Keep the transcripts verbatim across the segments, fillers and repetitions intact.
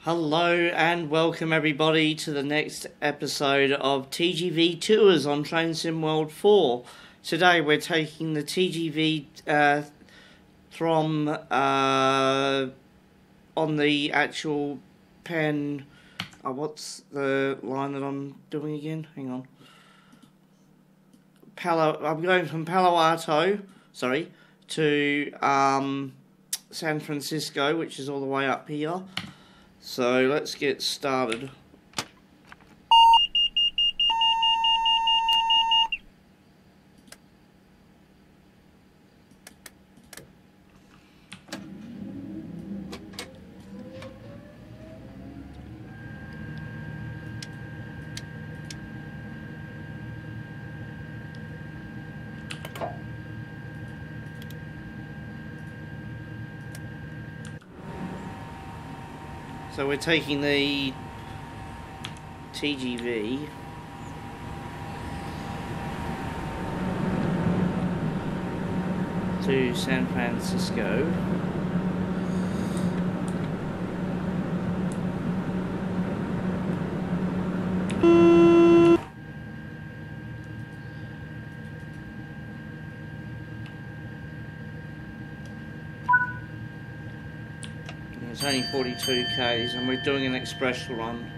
Hello and welcome everybody to the next episode of T G V Tours on Train Sim World four. Today we're taking the T G V uh, from uh, on the actual pen. Oh, what's the line that I'm doing again? Hang on. Palo. I'm going from Palo Alto, sorry, to um, San Francisco, which is all the way up here. So let's get started. So we're taking the T G V to San Francisco. It's only forty-two kays and we're doing an express run.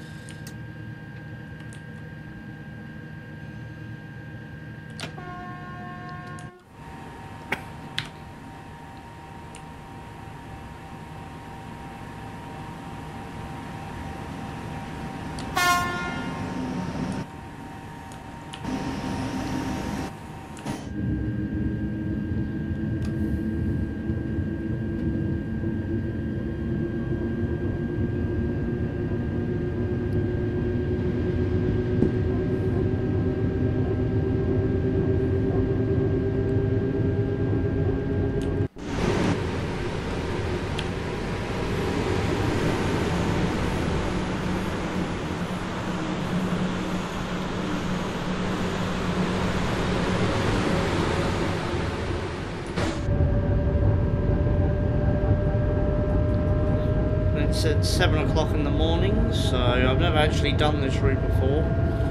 It's at seven o'clock in the morning, so I've never actually done this route before.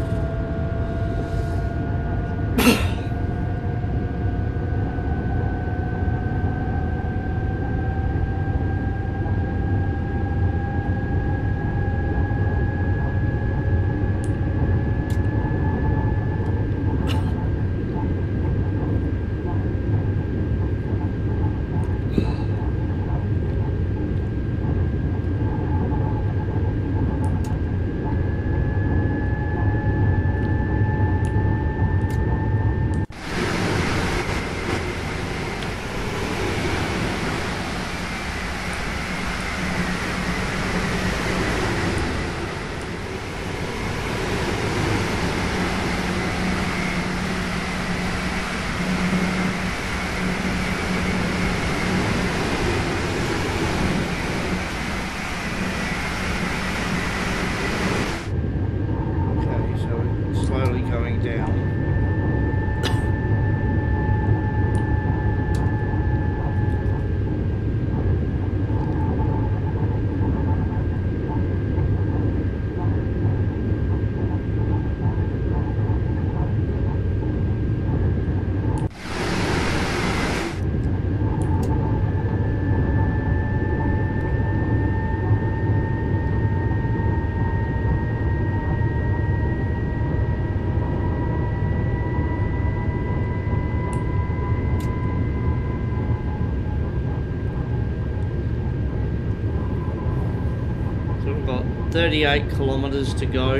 thirty-eight kilometres to go.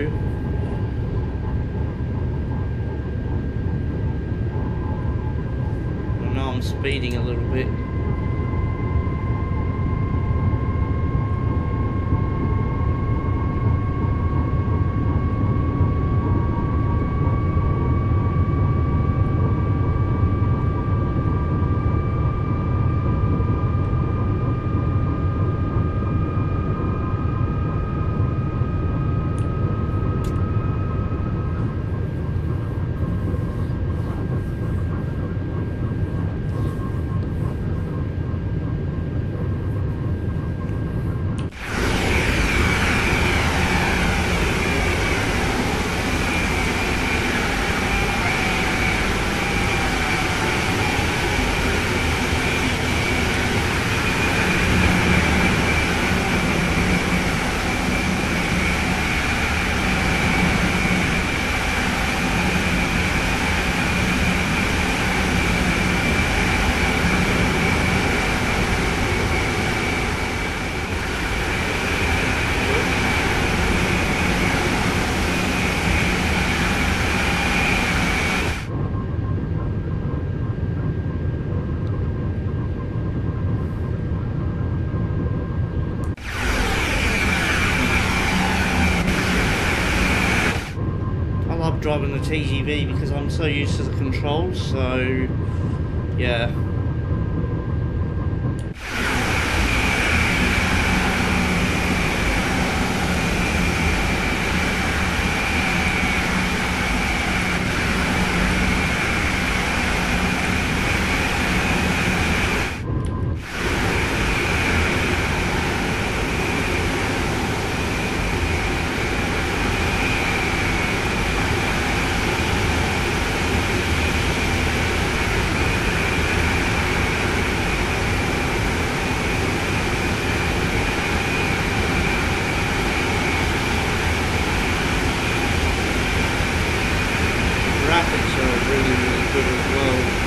I know I'm speeding a little bit. hard driving the T G V because I'm so used to the controls, so yeah. Graphics are really, really good as well.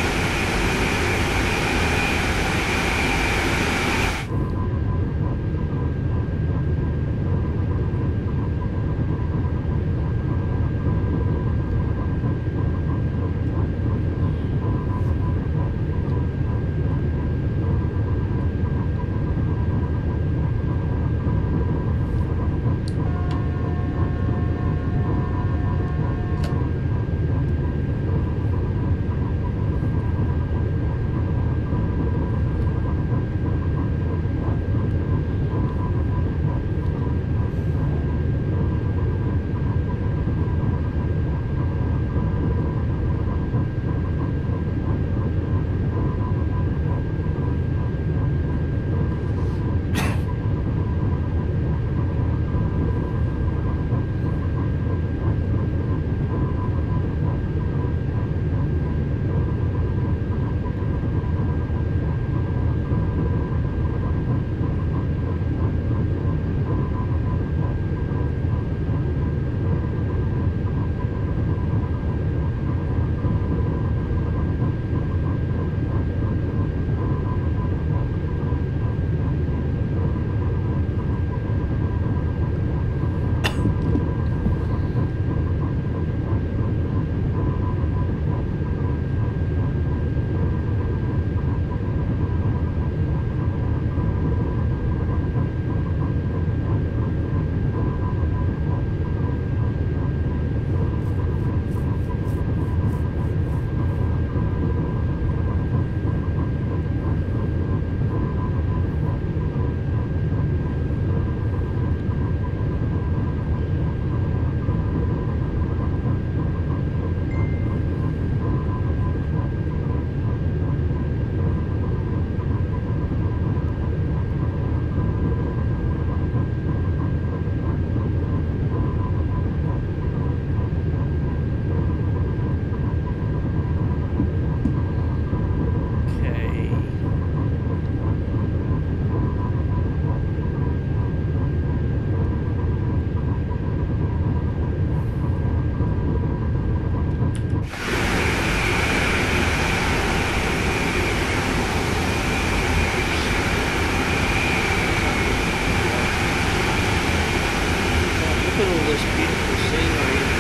Look at all this beautiful scenery.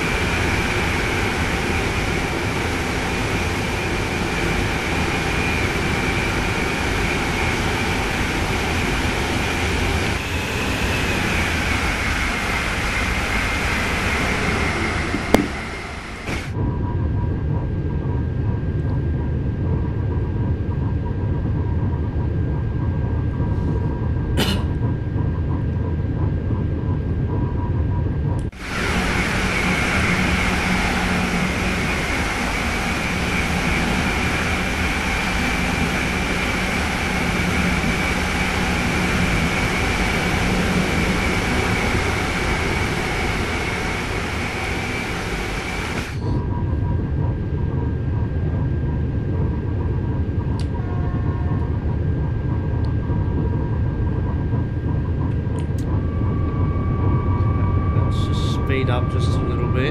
Speed up just a little bit.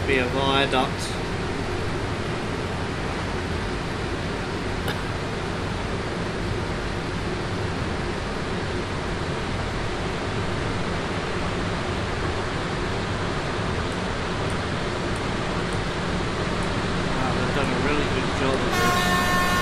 be a viaduct. Wow, they've done a really good job of this.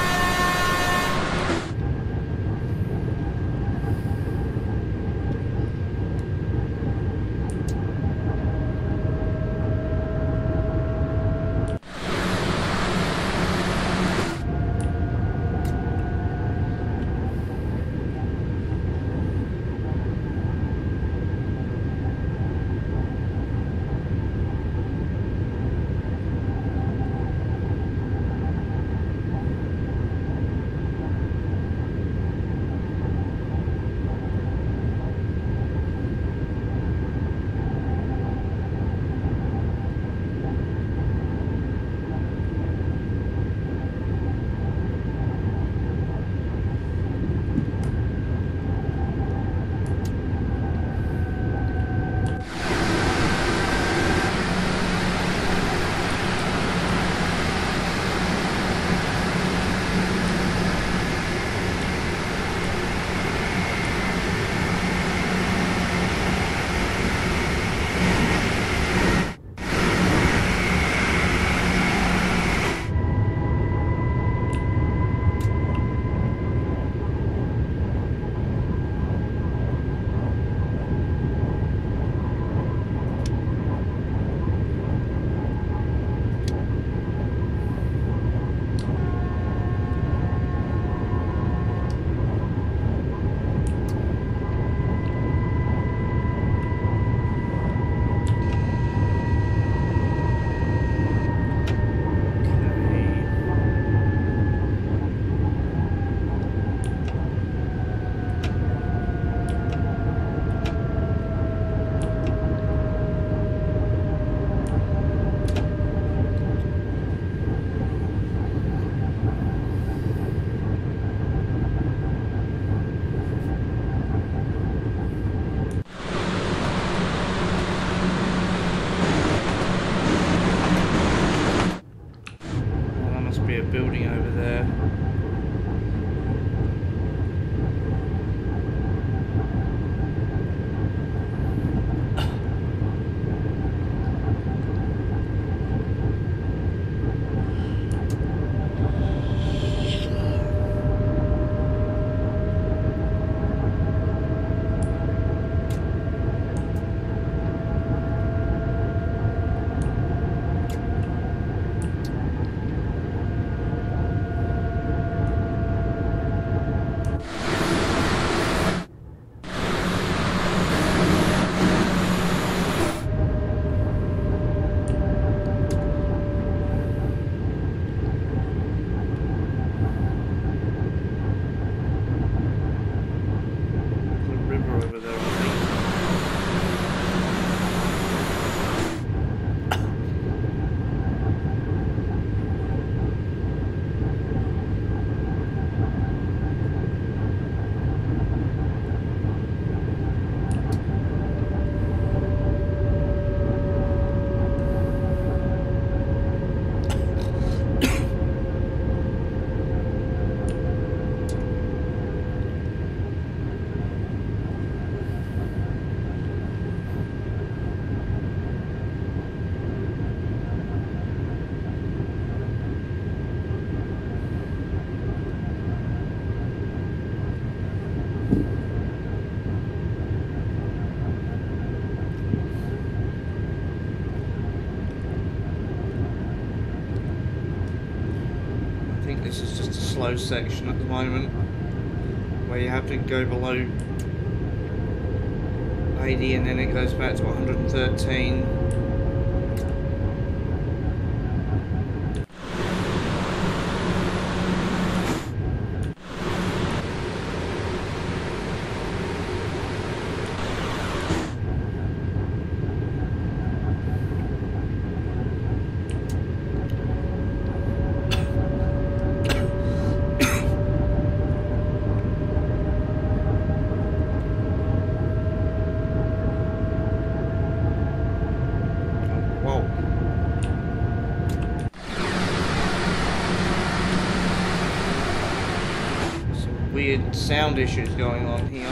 Building over there. Over there, I think. I think this is just a slow section at the moment where you have to go below eighty and then it goes back to one hundred thirteen. weird sound issues going on here.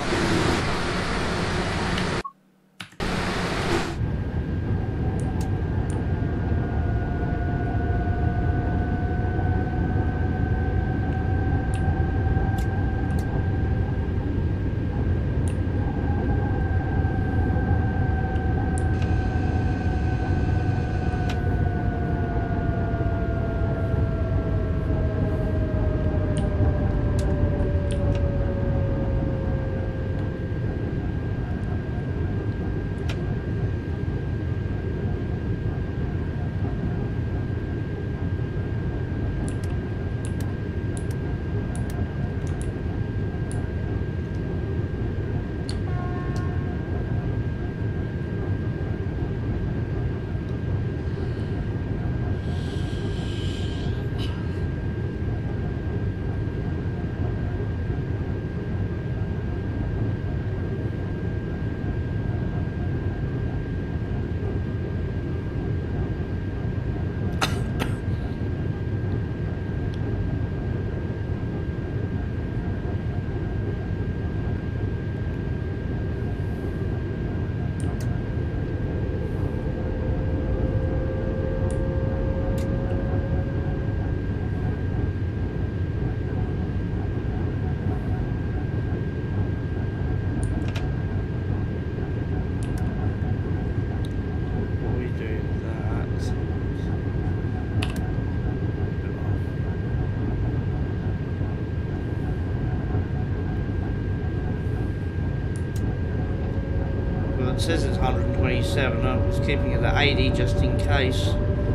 It says it's one hundred twenty-seven. I was keeping it at eighty just in case.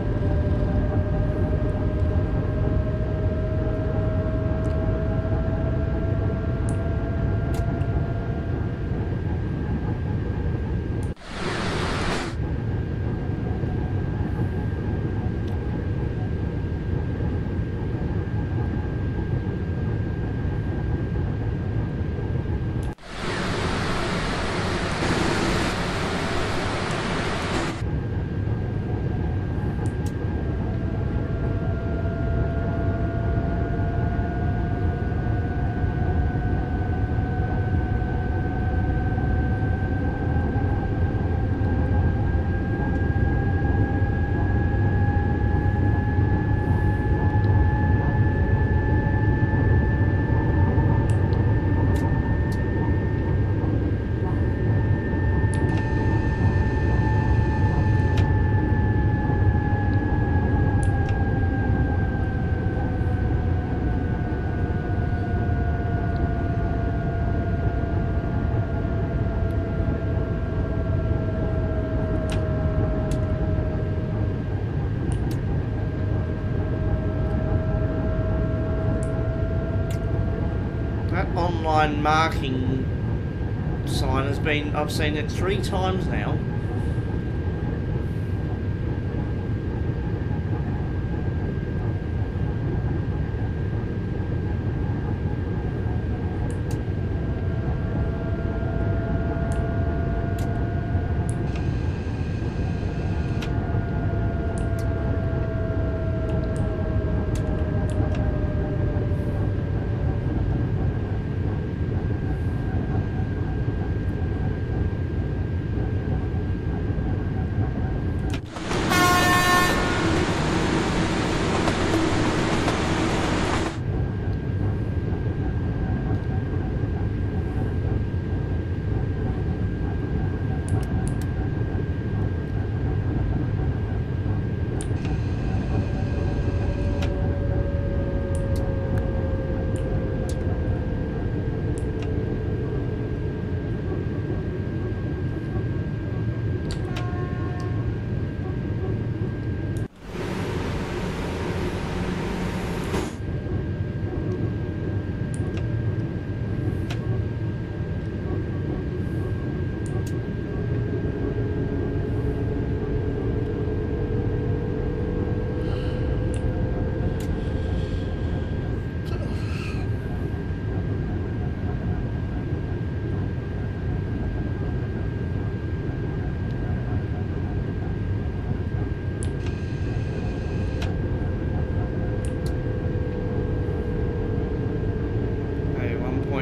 Online marking sign has been, I've seen it three times now.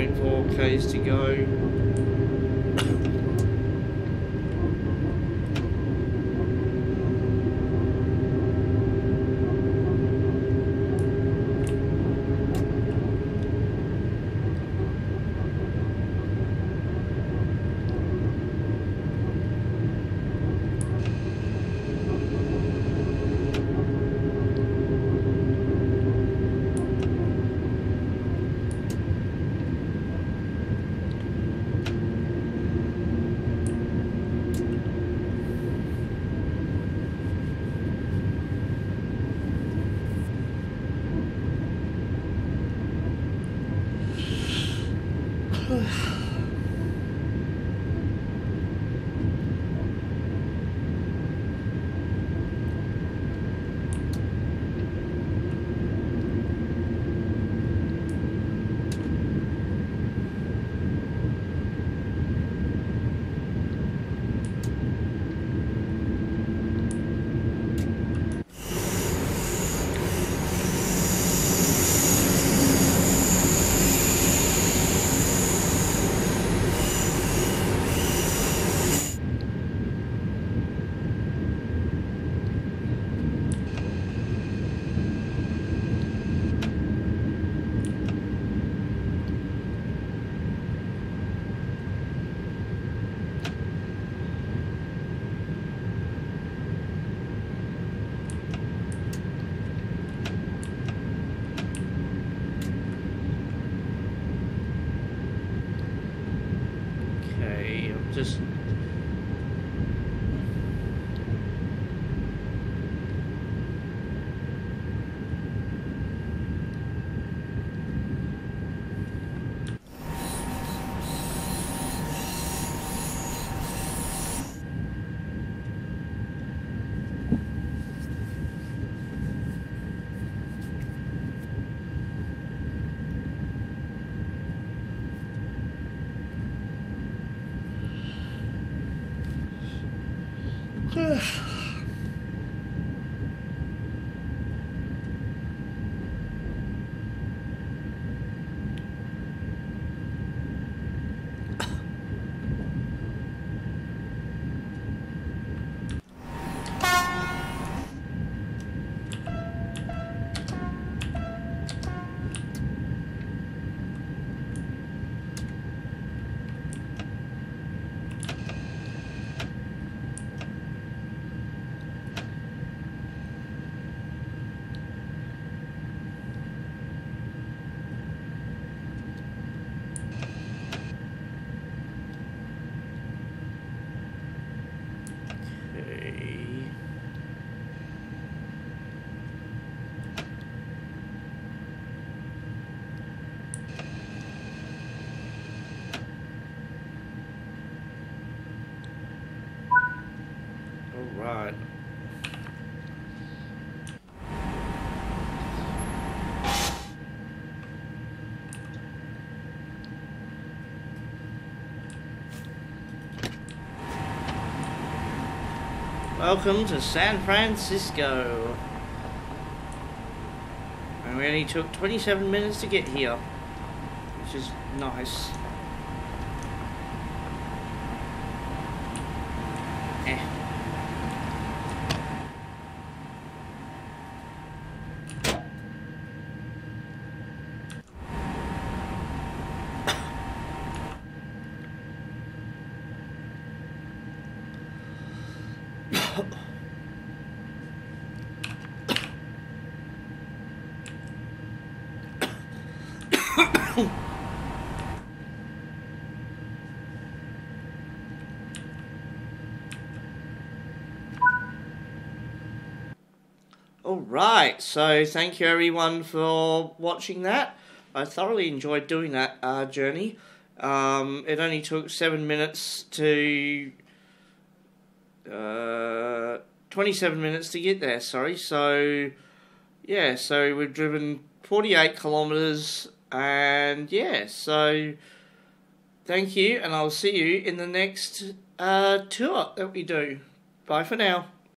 point four Ks to go. Just right. Welcome to San Francisco. And we only took twenty-seven minutes to get here, which is nice. Eh. Alright, so thank you everyone for watching that. I thoroughly enjoyed doing that uh, journey. Um, it only took seven minutes to... Uh, twenty-seven minutes to get there, sorry. So, yeah, so we've driven forty-eight kilometres, and yeah, so thank you, and I'll see you in the next uh, tour that we do. Bye for now.